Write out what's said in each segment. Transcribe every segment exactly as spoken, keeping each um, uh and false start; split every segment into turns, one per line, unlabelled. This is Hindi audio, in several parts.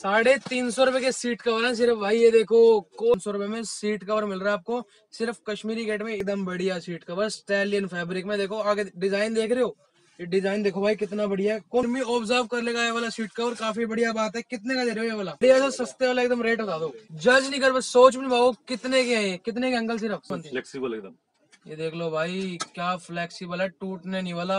साढ़े तीन सौ रुपए के सीट कवर है सिर्फ भाई। ये देखो तीन सौ रुपए में सीट कवर मिल रहा है आपको सिर्फ कश्मीरी गेट में। एकदम बढ़िया सीट कवर स्टैलियन फैब्रिक में। देखो आगे डिजाइन देख रहे हो, ये डिजाइन देखो भाई कितना बढ़िया है। कौन भी ऑब्जर्व कर लेगा ये वाला सीट कवर। काफी बढ़िया बात है। कितने का दे रहे हो ये वाला? बढ़िया सस्ते वाला एकदम रेट बता दो। जज नहीं कर, बस सोच में भागो कितने के हैं, कितने के अंकल? सिर्फ
फ्लेक्सिबल एकदम।
ये देख लो भाई क्या फ्लेक्सिबल है, टूटने नहीं वाला।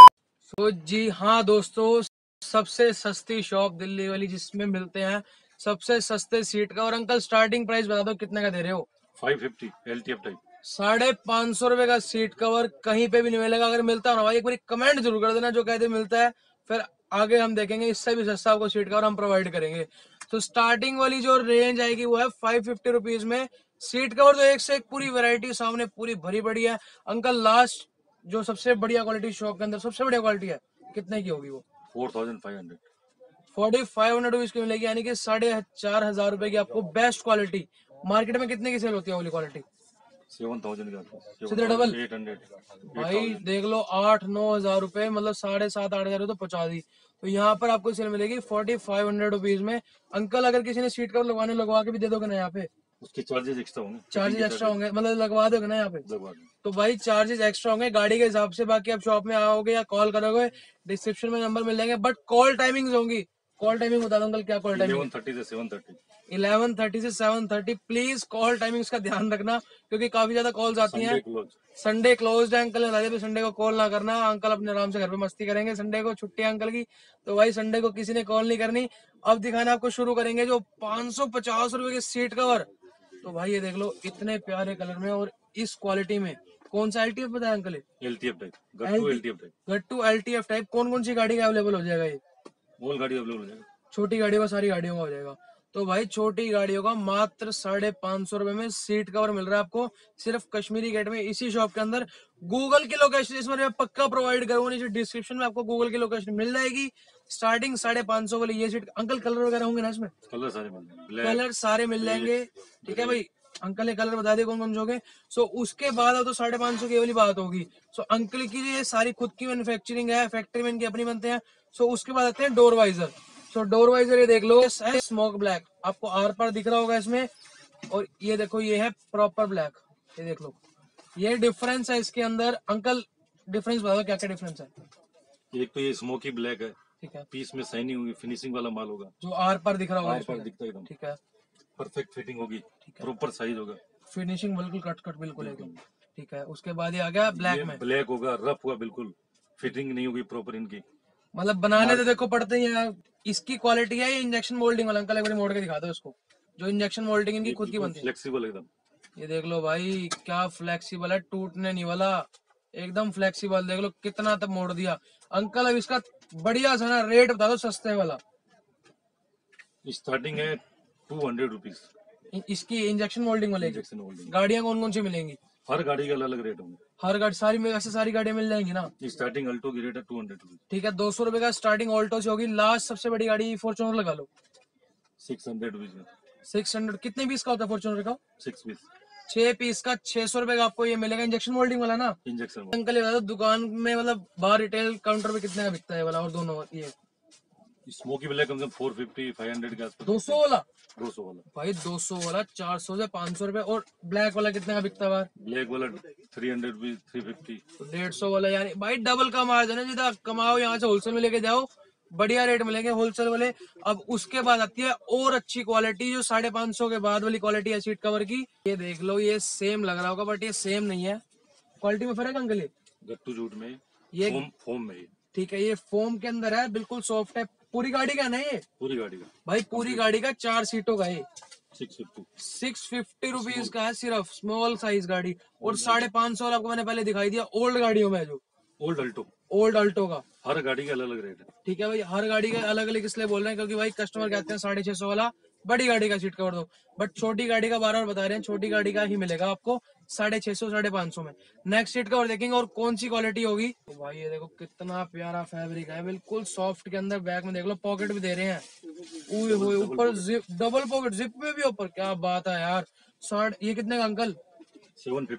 तो जी हाँ दोस्तों, सबसे सस्ती शॉप दिल्ली वाली जिसमें मिलते हैं सबसे सस्ते सीट का। और अंकल स्टार्टिंग प्राइस बता दो कितने का दे रहे हो?
Five fifty LTF type.
साढ़े पाँच सौ रुपए का सीट कवर कहीं पे भी नहीं मिलेगा। अगर मिलता है ना भाई एक बार कमेंट जरूर कर देना जो कहते मिलता है, फिर आगे हम देखेंगे इससे भी सस्ता आपको सीट कवर हम प्रोवाइड करेंगे। तो स्टार्टिंग वाली जो रेंज आएगी वो है फाइव फिफ्टी रुपीज में सीट कवर। तो एक से एक पूरी वैरायटी सामने पूरी भरी पड़ी है। अंकल लास्ट जो सबसे बढ़िया क्वालिटी शॉप के अंदर सबसे बढ़िया क्वालिटी है कितने की होगी वो?
Four thousand five hundred
forty five hundred rupees की मिलेगी, यानी कि साढ़े चार हजार रुपए की आपको बेस्ट क्वालिटी। मार्केट में कितने की सेल होती है वाली क्वालिटी?
सेवन थाउजेंड का
सीधे डबल
एट हंड्रेड
भाई देख लो आठ नौ हजार रुपए मतलब साढ़े सात आठ हजार तो पहुंचा दी। तो यहाँ पर आपको सेल मिलेगी फोर्टी फाइव हंड्रेड रुपीज में। अंकल अगर किसी ने सीट कवर लगवाने लगवा के भी दे दोगे ना यहाँ पे?
उसके चार्जेस एक्स्ट्रा होंगे।
चार्जेस एक्स्ट्रा होंगे मतलब लगवा दोगे ना यहाँ पे?
लगवा दें।
तो भाई चार्जेस एक्स्ट्रा होंगे गाड़ी के हिसाब से। बाकी आप शॉप में आओगे या कॉल करोगे डिस्क्रिप्शन में नंबर मिल जाएंगे। बट कॉल टाइमिंग्स होंगी। कॉल टाइमिंग बता दो अंकल, क्या कॉल टाइमिंग?
इलेवन थर्टी से सेवन थर्टी।
इलेवन थर्टी से seven thirty. Please call timings का ध्यान रखना क्योंकि काफी ज्यादा कॉल्स आती हैं। संडे क्लोज है अंकल ने भी, संडे को कॉल ना करना। अंकल अपने आराम से घर पे मस्ती करेंगे, संडे को छुट्टी है अंकल की। तो भाई संडे को किसी ने कॉल नहीं करनी। अब दिखाना आपको शुरू करेंगे जो पाँच सौ पचास रुपए के सीट कवर। तो भाई ये देख लो इतने प्यारे कलर में और इस क्वालिटी में। कौन सा एलटीएफ बताया अंकल?
एलटीएफ टाइप, गट्टू एलटीएफ टाइप।
गट्टू एलटीएफ टाइप। कौन कौन सी गाड़ी का अवेलेबल हो जाएगा ये?
ऑल गाड़ी अवेलेबल हो जाएगा।
छोटी गाड़ियों का सारी गाड़ियों का हो जाएगा। तो भाई छोटी गाड़ियों का मात्र साढ़े पांच सौ रुपए में सीट कवर मिल रहा है आपको सिर्फ कश्मीरी गेट में इसी शॉप के अंदर। गूगल की लोकेशन इसमें मैं पक्का प्रोवाइड करूंगा, नीचे डिस्क्रिप्शन में आपको गूगल की लोकेशन मिल जाएगी। स्टार्टिंग साढ़े पांच सौ वाली ये सीट। अंकल कलर वगैरह होंगे ना इसमें?
कलर सारे मिल जाएंगे।
कलर सारे मिल जाएंगे। ठीक है भाई, अंकल ने कलर बता दिए कौन कौन से होंगे। सो उसके बाद तो साढ़े पांच सौ की वाली बात होगी। सो अंकल की ये सारी खुद की मैन्युफैक्चरिंग है, फैक्ट्री में इनकी अपनी बनते हैं। सो उसके बाद आते हैं door visor. So door visor ये देख लो स्मोक ब्लैक, आपको आर पार दिख रहा होगा इसमें। और ये देखो ये है प्रॉपर ब्लैक। ये देख लो ये डिफरेंस है इसके अंदर। अंकल डिफरेंस बताओ क्या क्या डिफरेंस है?
एक तो ये स्मोकी ब्लैक है,
ठीक है,
पीस में शाइनिंग होगी, फिनिशिंग वाला माल होगा
जो आर पार दिख रहा होगा
आर पार दिखता है एकदम।
ठीक है,
परफेक्ट फिटिंग होगी, प्रॉपर साइज होगा,
फिनिशिंग बिल्कुल कट कट बिल्कुल एकदम। ठीक है, उसके बाद ये आ गया ब्लैक में।
ब्लैक होगा, रफ होगा, बिल्कुल फिटिंग नहीं होगी प्रॉपर इनकी।
मतलब बनाने तो देखो पड़ते ही है। इसकी क्वालिटी है ये इंजेक्शन मोल्डिंग वाला। अंकल एक बार मोड़ के दिखा दो इसको, जो इंजेक्शन मोल्डिंग इनकी खुद की बनती है।
फ्लेक्सिबल एकदम।
ये देख लो भाई क्या फ्लेक्सिबल है, टूटने नहीं वाला, एकदम फ्लेक्सिबल। देख लो कितना तक मोड़ दिया अंकल। अब इसका बढ़िया सा ना रेट बता दो सस्ते वाला।
स्टार्टिंग है टू हंड्रेड रुपीज
इसकी इंजेक्शन मोल्डिंग वाले।
इंजेक्शन मोल्डिंग
गाड़ियां कौन कौन सी मिलेंगी?
हर गाड़ी का अलग अलग रेट होंगे।
हर गाड़ी सारी में वैसे सारी गाड़ियां मिल जाएंगी ना?
स्टार्टिंग अल्टो की रेट है टू हंड्रेड रुपीज।
ठीक है, दो सौ रुपए का स्टार्टिंग ऑल्टो से होगी। लास्ट सबसे बड़ी गाड़ी फॉर्च्यूनर लगा लो,
six hundred rupees.
Six hundred. कितने पीस का होता है फॉर्च्यूनर का?
Six piece.
छह पीस का छह सौ रुपए का आपको ये मिलेगा इंजेक्शन मोल्डिंग वाला ना?
इंजेक्शन।
अंकल ये बता दो दुकान में मतलब बाहर रिटेल काउंटर पे कितने का बिकता है वाला और दोनों? ये
स्मोकी ब्लैक कम से कम फोर फिफ्टी फाइव हंड्रेड के आसपास।
दो सौ वाला?
दो सौ वाला
भाई दो सौ वाला चार सौ से पाँच सौ रुपए। और ब्लैक वाला कितने का बिकता है बाहर?
ब्लैक वाला three hundred rupees, three fifty.
डेढ़ सौ वाला, यानी भाई डबल का मार्जिन है। जितना कमाओ यहाँ से होलसेल में लेके जाओ, बढ़िया रेट मिलेंगे होलसेल वाले। अब उसके बाद आती है और अच्छी क्वालिटी जो साढ़े पांच सौ के बाद वाली क्वालिटी है सीट कवर की। ये देख लो ये सेम लग रहा होगा बट ये सेम नहीं है, क्वालिटी में फर्क है अंकल। ये
गट्टू जूट में,
ये
फोम फोम में।
ठीक है, ये फोम के अंदर है, बिल्कुल सॉफ्ट है। पूरी गाड़ी का नहीं? ये
पूरी गाड़ी का
भाई पूरी गाड़ी का चार सीटों का है।
Six fifty
six fifty rupees का है सिर्फ स्मॉल साइज गाड़ी। और साढ़े पांच सौ आपको मैंने पहले दिखाई दिया ओल्ड गाड़ियों में, जो
ओल्ड अल्टो।
ओल्ड अल्टो का
हर गाड़ी का अलग अलग रेट है।
ठीक है भाई, हर गाड़ी का अलग अलग इसलिए बोल रहे हैं क्योंकि भाई कस्टमर कहते हैं साढ़े छह सौ वाला बड़ी गाड़ी का सीट कवर दो, बट छोटी गाड़ी का बार बार बता रहे हैं छोटी गाड़ी का ही मिलेगा आपको साढ़े छह सौ साढ़े पांच सौ में। नेक्स्ट सीट कवर देखेंगे और कौन सी क्वालिटी होगी। तो भाई ये देखो कितना प्यारा फैब्रिक है, बिल्कुल सॉफ्ट के अंदर। बैक में देख लो पॉकेट भी दे रहे हैं, ऊपर जिप, डबल पॉकेट जिप में भी ऊपर। क्या बात है यार। शर्ट ये कितने का अंकल?
सेवन फिफ्टी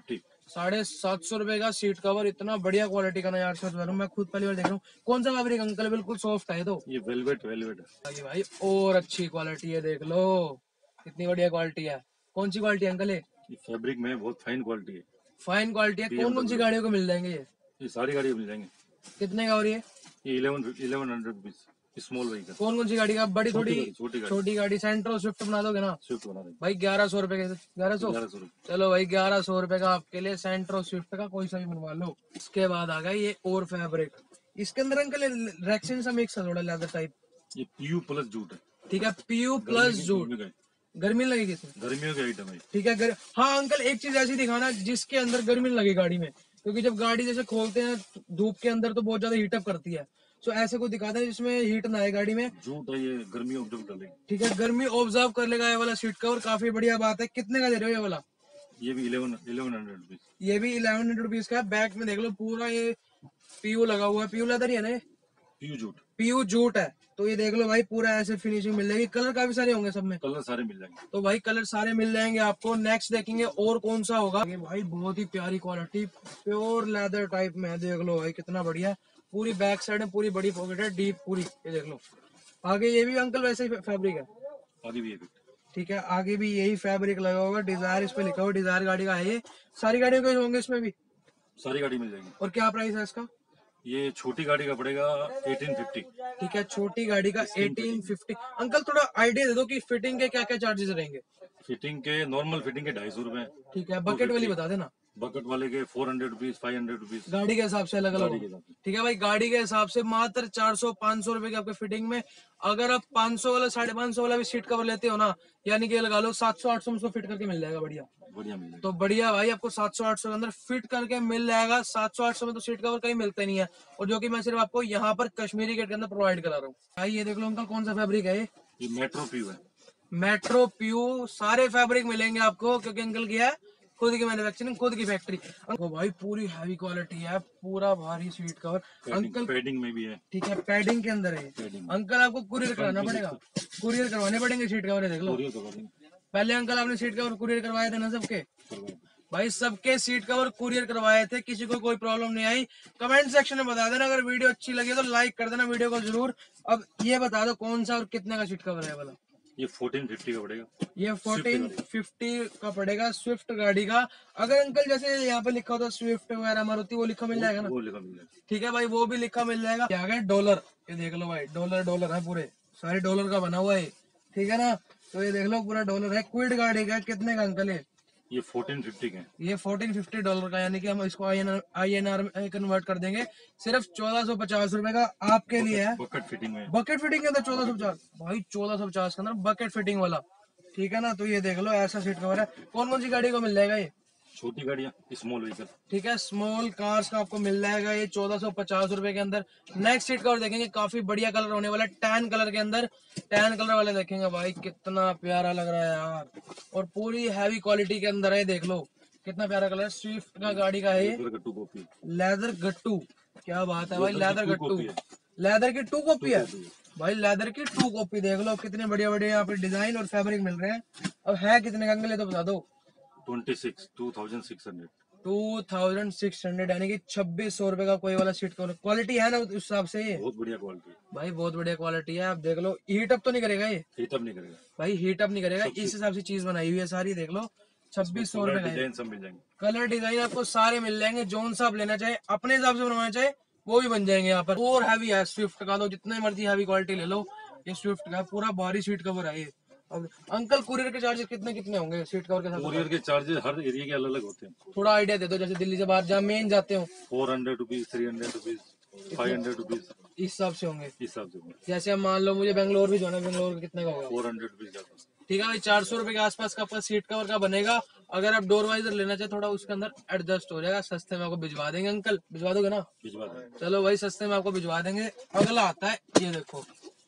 साढ़े सात सौ रुपए का सीट कवर, इतना बढ़िया क्वालिटी का ना यार, सच बता रहा हूं, मैं खुद पहली बार देख रहा हूँ। कौन सा फैब्रिक अंकल? बिल्कुल सॉफ्ट है तो
ये वेलवेट वेलवेट है।
भाई भाई और अच्छी क्वालिटी है, देख लो कितनी बढ़िया क्वालिटी है। कौन सी क्वालिटी अंकल है?
ये फैब्रिक में बहुत फाइन क्वालिटी है।
फाइन क्वालिटी है। कौन कौन सी
B M W
गाड़ियों को मिल जाएंगे ये?
ये सारी गाड़ी मिल जाएंगे।
कितने का हो रही है?
ये eleven eleven hundred rupees small vehicle.
कौन कौन सी गाड़ी का? बड़ी
छोटी
थोड़ी
गाड़ी छोटी गाड़ी
छोटी गाड़ी सेंट्रो स्विफ्ट बना दोगे ना
स्विफ्ट बना देंगे।
भाई? ग्यारह सौ रुपए के, ग्यारह सौ
ग्यारह सौ रुपये।
चलो भाई, ग्यारह सौ रुपए का आपके लिए सेंट्रो स्विफ्ट का कोई सा भी बनवा लो। इसके बाद आ गया ये और फैब्रिक, इसके अंदर अंकल रेक्सिन सा मिक्स है, थोड़ा लेदर टाइप।
ये पीयू प्लस जूट है।
ठीक है, पीयू प्लस जूट।
गर्मी का
गर्मी नहीं लगेगी इसमें?
गर्मियों के आइटम है।
ठीक है। गर... हाँ अंकल, एक चीज ऐसी दिखाना जिसके अंदर गर्मी नहीं लगे गाड़ी में, क्योंकि जब गाड़ी जैसे खोलते हैं धूप के अंदर तो बहुत ज्यादा हीटअप करती है। सो ऐसे को दिखाते हैं जिसमें हीट ना आए गाड़ी में।
जूट है, ये गर्मी ऑब्जर्व डालेगी।
ठीक है, गर्मी ऑब्जर्व कर लेगा ये वाला सीट कवर, काफी बढ़िया बात है। कितने का दे रहे हो ये वाला?
ये भी इलेवन इलेवन हंड्रेड रुपीज।
ये भी इलेवन हंड्रेड रुपीज का है। बैक में देख लो पूरा ये पीयू लगा हुआ है, पीयू लेदर ही है ना ये?
PU jute.
पीयू जूट है। तो ये देख लो भाई, पूरा ऐसे फिनिशिंग मिल जाएगी। कलर काफी सारे होंगे सब में?
कलर सारे मिल जाएंगे।
तो भाई कलर सारे मिल जाएंगे आपको। नेक्स्ट देखेंगे और कौन सा होगा। ये भाई बहुत ही प्यारी क्वालिटी, प्योर लेदर टाइप में है, देख लो भाई कितना बढ़िया है। पूरी बैक साइड में पूरी बड़ी पॉकेट है, डीप पूरी, ये देख लो। आगे ये भी अंकल वैसे ही फैब्रिक है?
आगे भी है।
ठीक है, आगे भी यही फैब्रिक लगा होगा। डिजायर इस पे लिखा हुआ, डिजायर गाड़ी का है ये। सारी गाड़ियों के होंगे इसमें भी?
सारी गाड़ी मिल जाएगी।
और क्या प्राइस है इसका?
ये छोटी गाड़ी का पड़ेगा एटीन फिफ्टी।
ठीक है, छोटी गाड़ी का एटीन फिफ्टी। अंकल थोड़ा आइडिया दे दो कि फिटिंग के क्या क्या चार्जेस रहेंगे?
फिटिंग के नॉर्मल फिटिंग के ढाई सौ रुपए।
ठीक है, बकेट वाली बता देना।
बकेट वाले के four hundred rupees five hundred rupees
गाड़ी के हिसाब से अलग अलग
गाड़ी के
होगा।
हिसाब से।
ठीक है भाई, गाड़ी के हिसाब से मात्र चार सौ पाँच सौ रुपए की आपके फिटिंग में। अगर आप पाँच सौ वाला साढ़े पाँच सौ वाला भी सीट कवर लेते हो ना, यानी कि लगा लो सात सौ आठ सौ में उसको फिट करके मिल जाएगा। बढ़िया
बढ़िया मिल जाएगा।
तो बढ़िया भाई, आपको सात सौ आठ सौ के अंदर फिट करके मिल जाएगा। सात सौ आठ सौ में तो सीट कवर कहीं मिलता नहीं है, और जो कि मैं सिर्फ आपको यहाँ पर कश्मीरी गेट के अंदर प्रोवाइड करा रहा हूँ। भाई ये देख लो अंकल, कौन सा फैब्रिक है ये?
ये मेट्रो पीयू है।
Metro PU. सारे फैब्रिक मिलेंगे आपको, क्योंकि अंकल की है खुद की मैन्युफैक्चरिंग, खुद की फैक्ट्री। अंकल भाई पूरी हैवी क्वालिटी है, पूरा भारी सीट कवर अंकल।
पैडिंग में भी है।
ठीक है, पैडिंग के अंदर है।
पैडिंग
अंकल आपको कुरियर कराना पड़ेगा, कुरियर करवाने पड़ेंगे सीट कवर। देख लो,
कोरियर करवा देंगे।
पहले अंकल आपने सीट कवर कुरियर करवाए थे ना सबके?
करवा देंगे।
भाई सबके सीट कवर कुरियर करवाए थे, किसी को कोई प्रॉब्लम नहीं आई। कमेंट सेक्शन में बता देना। अगर वीडियो अच्छी लगी तो लाइक कर देना वीडियो को जरूर। अब ये बता दो कौन सा और कितने का सीट कवर है वाला?
ये फोर्टीन फिफ्टी का पड़ेगा।
ये फोर्टीन फिफ्टी का पड़ेगा, स्विफ्ट गाड़ी का। अगर अंकल जैसे यहाँ पे लिखा होता स्विफ्ट वगैरह मारुति, वो लिखा मिल जाएगा ना?
वो लिखा मिल जाएगा।
ठीक है भाई, वो भी लिखा मिल जाएगा। क्या है? डॉलर। ये देख लो भाई, डॉलर डॉलर है, पूरे सारे डॉलर का बना हुआ है। ठीक है ना? तो ये देख लो पूरा डॉलर है। क्विड गाड़ी का कितने का अंकल है?
ये फोर्टीन फिफ्टी का है।
ये फोर्टीन फिफ्टी डॉलर का, यानी कि हम इसको I N R I N R में कन्वर्ट कर देंगे। सिर्फ चौदह सौ पचास रुपए का आपके लिए है।
बकेट फिटिंग में।
बकेट फिटिंग के अंदर चौदह सौ पचास भाई, चौदह सौ पचास के अंदर बकेट फिटिंग वाला। ठीक है ना? तो ये देख लो, ऐसा सीट कवर है। कौन कौन सी गाड़ी को मिल जाएगा ये?
छोटी गाड़ियाँ, स्मॉल व्हीकल।
ठीक है, स्मॉल कार्स का आपको मिल जाएगा ये चौदह सौ पचास रुपए के अंदर। नेक्स्ट सीट कवर देखेंगे, काफी बढ़िया कलर होने वाला है, टैन कलर के अंदर। टैन कलर वाले देखेंगे भाई, कितना प्यारा लग रहा है यार, और पूरी हैवी क्वालिटी के अंदर है। देख लो कितना प्यारा कलर, स्विफ्ट का गाड़ी का है ये।
गट्टू कॉपी।
लेदर गट्टू, क्या बात है भाई, लेदर गट्टू।
कॉपी है।
लेदर की टू कॉपी है भाई, लेदर की टू कॉपी। देख लो कितने बढ़िया बढ़िया यहाँ पे डिजाइन और फैब्रिक मिल रहे हैं। अब है कितने का अंकल ये तो बता दो?
Twenty six two thousand six hundred
two thousand six hundred यानी कि छब्बीस सौ रुपए का कोई वाला सीट कवर। क्वालिटी है ना उस हिसाब से? ये
बहुत बढ़िया क्वालिटी है
भाई, बहुत बढ़िया क्वालिटी है। आप देख लो, हीट अप तो नहीं करेगा ये?
हीट अप नहीं करेगा
भाई, हीट अप नहीं करेगा, इस हिसाब से चीज बनाई हुई है सारी। देख लो छब्बीस सौ रुपए का
डिजाइन सब मिल जाएंगे।
कलर डिजाइन आपको सारे मिल जाएंगे। जोन सा आप लेना चाहे, अपने हिसाब से बनवाना चाहे, वो भी बन जाएंगे यहाँ पर। और हैवी है स्विफ्ट का, तो जितने मर्जी हैवी क्वालिटी ले लो। ये स्विफ्ट का पूरा भारी सीट कवर है ये। अब अंकल कुरियर के चार्जेस कितने कितने होंगे सीट कवर के साथ?
कोरियर के चार्जेस हर एरिया के अलग अलग होते हैं।
थोड़ा आइडिया दे दो, जैसे दिल्ली से बाहर जहाँ मेन जाते हो।
Four hundred rupees three hundred rupees five hundred rupees
इस हिसाब से होंगे।
इस हिसाब से
जैसे अब मान लो मुझे बेंगलोर भी जाना है, बेंगलोर का कितने का होगा?
फोर हंड्रेड रुपीज के आसपास।
ठीक है भाई, चार सौ रुपए के आसपास का आपका सीट कवर का बनेगा। अगर आप डोर वाइजर लेना चाहे, थोड़ा उसके अंदर एडजस्ट हो जाएगा। सस्ते में आपको भिजवा देंगे। अंकल भिजवा दोगे ना?
भिजवा देंगे।
चलो भाई, सस्ते में आपको भिजवा देंगे। अगला आता है, ये देखो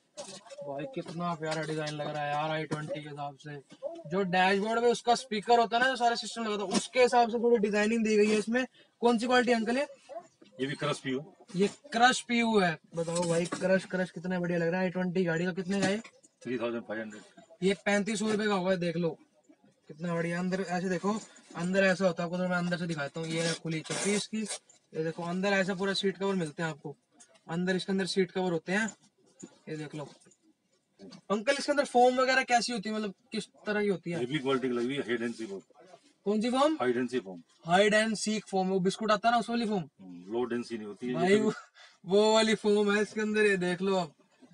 भाई कितना प्यारा डिजाइन लग रहा है यार, आई ट्वेंटी के हिसाब से। जो डैशबोर्ड में उसका स्पीकर होता है ना, जो सारा सिस्टम लगा था, उसके हिसाब से थोड़ी डिजाइनिंग दी गई है इसमें। कौन सी क्वालिटी अंकल है?
ये भी क्रश पीयू।
ये क्रश पीयू है। बताओ भाई, क्रश क्रश कितना बढ़िया लग रहा है। आई ट्वेंटी गाड़ी का कितने का है?
Three thousand five hundred.
ये पैंतीस सौ रुपए का होगा। देख लो कितना बढ़िया। अंदर ऐसे देखो, अंदर ऐसा होता है आपको, तो मैं अंदर से दिखाता हूँ। ये है खुली चप्पी इसकी, ये देखो अंदर ऐसा पूरा सीट कवर मिलते हैं आपको। अंदर इसके अंदर सीट कवर होते हैं, ये देख लो। अंकल इसके अंदर फोम वगैरह कैसी होती है, मतलब किस तरह की होती है?
हेवी क्वालिटी की लगी हुई है, हाइड एंड सी फोम।
कौन सी foam?
Hide and sea foam.
Hide and seek foam, वो बिस्कुट आता है ना उस वाली फोम।
लो डेंसी नहीं होती है
भाई
ये
वो, वो वाली फोम है इसके अंदर, ये देख लो आप।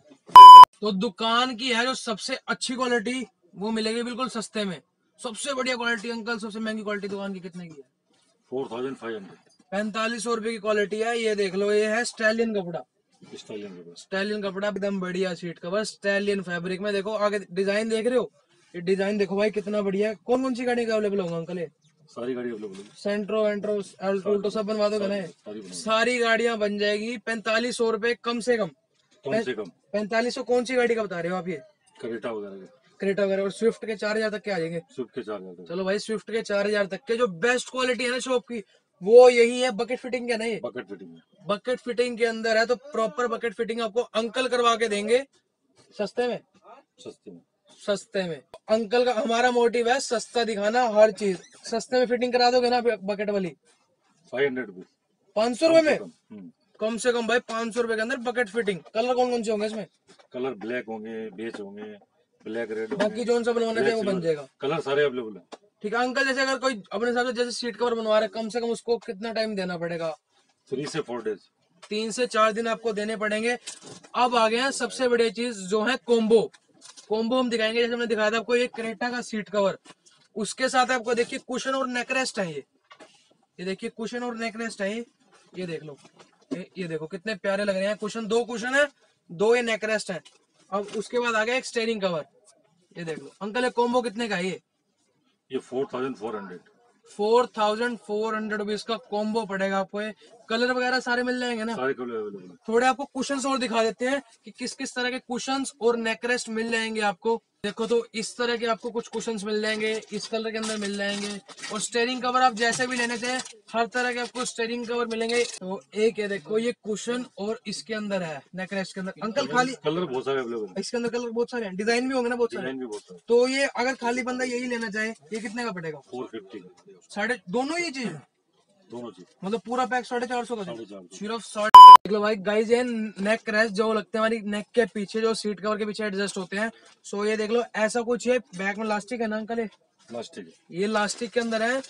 तो दुकान की है जो सबसे अच्छी क्वालिटी, वो मिलेगी बिल्कुल सस्ते में। सबसे बढ़िया क्वालिटी अंकल, सबसे महंगी क्वालिटी दुकान की कितने की है?
Four thousand five hundred.
पैंतालीस सौ रुपए की क्वालिटी है। ये देख लो, ये है स्टैलियन कपड़ा।
स्टाइलिंग के पास।
स्टैलियन कपड़ा एकदम बढ़िया सीट कवर, स्टैलियन फैब्रिक में। देखो आगे डिजाइन देख रहे हो, ये डिजाइन देखो भाई कितना बढ़िया है। कौन कौन सी गाड़ी का अवेलेबल होगा अंकल? ये
सारी गाड़ी अवेलेबल है।
सेंट्रो वेंट्रो अल्टो उल्टो सब बनवा दोगे ना?
सारी बना
सारी गाड़ियां बन जाएगी पैंतालीस सौ रुपए कम से कम।
कम से कम।
पैंतालीस सौ कौन सी गाड़ी का बता रहे हो आप? ये
क्रेटा वगैरह के,
क्रेटा वगैरह। और स्विफ्ट के चार हजार तक के आ जाएंगे।
स्विफ्ट के चार हजार।
चलो भाई, स्विफ्ट के चार हजार तक के जो बेस्ट क्वालिटी है ना शॉप की, वो यही है। बकेट फिटिंग क्या नहीं?
बकेट फिटिंग में।
बकेट फिटिंग के अंदर है, तो प्रॉपर बकेट फिटिंग आपको अंकल करवा के देंगे सस्ते में।
सस्ते में।
सस्ते में अंकल का हमारा मोटिव है सस्ता दिखाना, हर चीज सस्ते में फिटिंग करा दोगे ना बकेट वाली?
Five hundred rupees.
पाँच सौ रुपए में
हम्म।
कम से कम भाई, पाँच सौ रुपए के अंदर बकेट फिटिंग। कलर कौन कौन से होंगे इसमें?
कलर ब्लैक होंगे, बेज होंगे, ब्लैक रेड
बाकी जो सा बनवाना चाहिए वो बन जाएगा।
कलर सारे अवेलेबल है।
ठीक है अंकल, जैसे अगर कोई अपने हिसाब से जैसे सीट कवर बनवा रहा है, कम से कम उसको कितना टाइम देना पड़ेगा?
थ्री से फोर डेज।
तीन से चार दिन आपको देने पड़ेंगे। अब आ गए हैं सबसे बड़ी चीज जो है कोम्बो। कोम्बो हम दिखाएंगे, जैसे हमने दिखाया था आपको ये क्रेटा का सीट कवर, उसके साथ आपको देखिए कुशन और नेक रेस्ट है। ये ये देखिए कुशन और नेक रेस्ट है। ये ये देख लो, ये, ये देखो कितने प्यारे लग रहे हैं। कुशन, दो कुशन है, दो ये नेक रेस्ट है। अब उसके बाद आ गया एक स्टेयरिंग कवर। ये देख लो अंकल, ये कोम्बो कितने का है? ये
ये four thousand four hundred.
Four thousand four hundred rupees का कॉम्बो पड़ेगा आपको। ये कलर वगैरह सारे मिल जाएंगे ना?
सारे कलर अवेलेबल है।
थोड़े आपको कुशंस और दिखा देते हैं कि किस किस तरह के कुशंस और नेक रेस्ट मिल जाएंगे आपको। देखो तो इस तरह के आपको कुछ कुशंस मिल जाएंगे, इस कलर के अंदर मिल जाएंगे। और स्टेयरिंग कवर आप जैसे भी लेने थे, हर तरह के आपको स्टेयरिंग कवर मिलेंगे। तो एक है देखो, ये कुशन और इसके अंदर है नेक रेस्ट के अंदर। अंकल खाली
कलर बहुत सारे अवेलेबल है।
इसके अंदर कलर बहुत सारे हैं, डिजाइन भी होंगे ना बहुत सारे?
डिजाइन भी बहुत सारे।
तो ये अगर खाली बंदा यही लेना चाहे, ये कितने का पड़ेगा?
Four fifty.
साढ़े दोनों ही चीज,
दोनों चीज
मतलब पूरा पैक साढ़े चार सौ का?
साढ़े चार सौ।
सिर्फ साढ़े। देख लो भाई गाइस, ये नेक रेस्ट जो लगते हैं हमारी नेक के पीछे, जो सीट कवर के पीछे एडजस्ट होते हैं। सो ये देख लो ऐसा कुछ है। बैक में लास्टिक है ना अंकल? ये
प्लास्टिक है।
ये लास्टिक के अंदर है।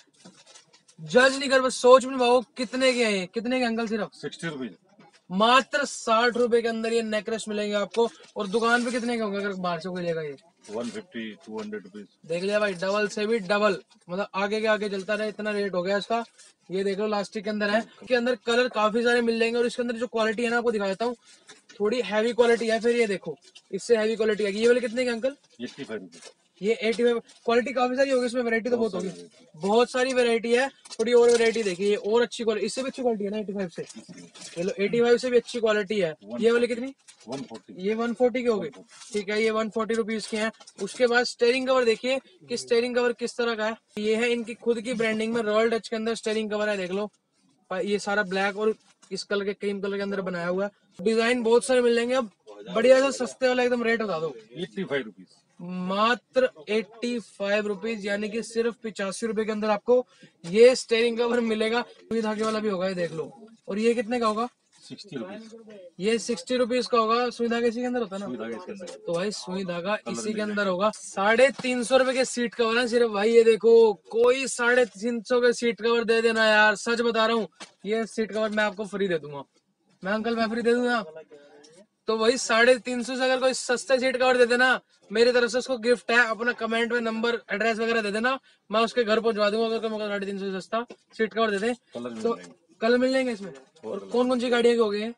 जज नहीं कर, बस सोच में भाव कितने के हैं ये? कितने के अंकल? सिर्फ
सिक्सटी रुपीज।
मात्र साठ रुपए के अंदर ये नेक रेस्ट मिलेंगे आपको। और दुकान पे कितने के होंगे अगर बाहर से कोई लेगा? ये
one fifty two hundred rupees.
देख लिया भाई, डबल से भी डबल, मतलब आगे के आगे चलता रहे, इतना रेट हो गया इसका। ये देख लो लास्टिक के अंदर है। इसके अंदर कलर काफी सारे मिल जाएंगे। और इसके अंदर जो क्वालिटी है ना, आपको दिखा देता हूँ, थोड़ी हैवी क्वालिटी है। फिर ये देखो, इससे हैवी क्वालिटी है। ये वाले कितने के अंकल?
Eighty five rupees.
ये एटी फाइव। क्वालिटी काफी सारी होगी इसमें, वैरायटी तो बहुत होगी, बहुत सारी वैरायटी है। थोड़ी और वैरायटी देखिए, और अच्छी क्वालिटी, इससे भी अच्छी क्वालिटी है ना एटी फाइव से? चलो एटी फाइव से भी अच्छी क्वालिटी है। ये वाली कितनी?
One forty.
ये वन फोर्टी के हो गए। ठीक है, ये वन फोर्टी रुपीज के हैं। उसके बाद स्टेयरिंग कवर देखिए कि स्टेयरिंग कवर किस तरह का है। ये है इनकी खुद की ब्रांडिंग में, रॉयल डच के अंदर स्टेयरिंग कवर है। देख लो ये सारा ब्लैक और इस कलर के, क्रीम कलर के अंदर बनाया हुआ है। डिजाइन बहुत सारे मिल जाएंगे। अब बढ़िया सा सस्ते वाला एकदम रेट बता दो।
Eighty five rupees.
मात्र एट्टी फाइव रुपीज, यानी कि सिर्फ पिचासी रुपए के अंदर आपको ये स्टेयरिंग कवर मिलेगा। सुई धागे वाला भी होगा, ये देख लो। और ये कितने का होगा?
Sixty rupees.
ये सिक्सटी रुपीज का होगा। सुई धागा इसी के अंदर होता है ना?
सुई धागा इसके अंदर।
तो भाई सुई धागा इसी के अंदर होगा। साढ़े तीन सौ रुपए के सीट कवर है सिर्फ भाई। ये देखो, कोई साढ़े तीन सौ के सीट कवर दे देना यार, सच बता रहा हूँ। ये सीट कवर मैं आपको फ्री दे दूंगा। मैं अंकल मैं फ्री दे दूंगा। तो वही साढ़े तीन सौ से अगर कोई सस्ते सीट कवर दे देना, मेरी तरफ से उसको गिफ्ट है। अपना कमेंट में नंबर एड्रेस वगैरह दे देना, मैं उसके घर पहुंचवा दूंगा। अगर कोई साढ़े तीन सौ से सस्ता सीट कवर दे दे तो कल मिल जाएंगे इसमें। और कौन कौन सी गाड़ियां की हो गई है?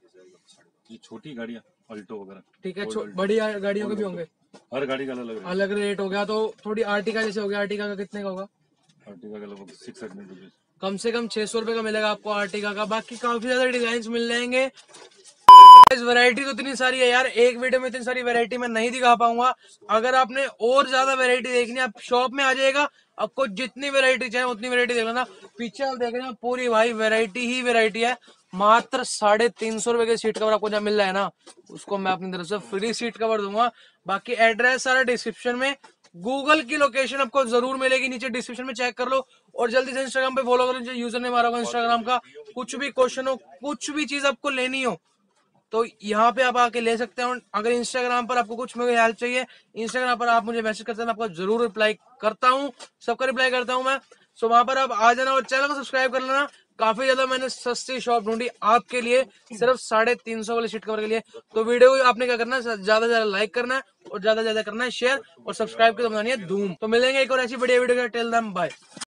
ये छोटी गाड़ियाँ अल्टो वगैरह।
ठीक है, बड़ी गाड़ियों के भी होंगे।
हर गाड़ी का अलग अलग
अलग रेट हो गया। तो थोड़ी आर्टिका जैसे हो गया, आर्टिका का कितने का होगा?
आर्टिका का लगभग सिक्स हंड्रेड रुपीज।
कम से कम छह सौ रुपए का मिलेगा आपको आर्टिका का। बाकी काफी ज्यादा डिजाइन मिल जाएंगे। वैरायटी तो इतनी सारी है यार, एक वीडियो में इतनी सारी वैरायटी मैं नहीं दिखा पाऊंगा। अगर आपने और ज्यादा वैरायटी देखनी है, आप शॉप में आ जाएगा, आपको जितनी वैरायटी चाहिए उतनी वैरायटी देख लेना। पीछे आप देख रहे हैं पूरी भाई वैरायटी ही वैरायटी है। मात्र साढ़े तीन सौ रुपए के सीट कवर आपको जब मिल रहा है ना, उसको मैं अपनी तरफ से फ्री सीट कवर दूंगा। बाकी एड्रेस सारा डिस्क्रिप्शन में गूगल की लोकेशन आपको जरूर मिलेगी, नीचे डिस्क्रिप्शन में चेक कर लो, और जल्दी से इंस्टाग्राम पे फॉलो करो, यूजर ने मारा होगा इंस्टाग्राम का। कुछ भी क्वेश्चन हो, कुछ भी चीज आपको लेनी हो तो यहाँ पे आप आके ले सकते हो। अगर इंस्टाग्राम पर आपको कुछ मेरी हेल्प चाहिए, इंस्टाग्राम पर आप मुझे मैसेज करते हैं, मैं आपको जरूर रिप्लाई करता हूँ, सबका रिप्लाई करता हूँ मैं। सो वहां पर आप आ जाना और चैनल को सब्सक्राइब कर लेना। काफी ज्यादा मैंने सस्ती शॉप ढूंढी आपके लिए, सिर्फ साढ़े तीन सौ वाले सीट कवर के लिए। तो वीडियो को आपने क्या करना है, ज्यादा से ज्यादा लाइक करना है और ज्यादा से ज्यादा करना है शेयर, और सब्सक्राइब की दबानी है धूम। तो मिलेंगे एक और ऐसी बढ़िया वीडियो के, टिल देन बाय।